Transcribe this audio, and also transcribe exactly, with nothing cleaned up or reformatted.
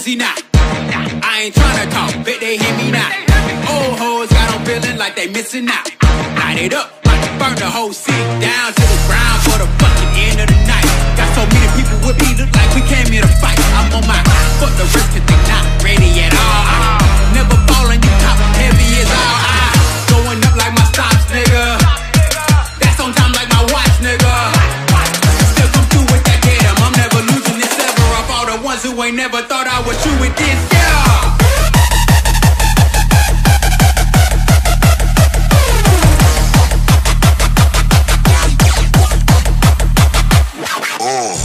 he not? I ain't tryna talk, bet they hear me not. Old hoes got them feeling like they missing out. Light it up, like to burn the whole city down to the ground for the fucking end of the night. Got so many people with me, look like we came here to fight. I'm on my fuck the rest cause they not ready at all. I never ballin', you top heavy as all. I going up like my stops, nigga. That's on time like my watch, nigga. Still come through with that damn. I'm never losing this ever. Of all the ones who ain't never thought I would shoot with this, yeah. Oh.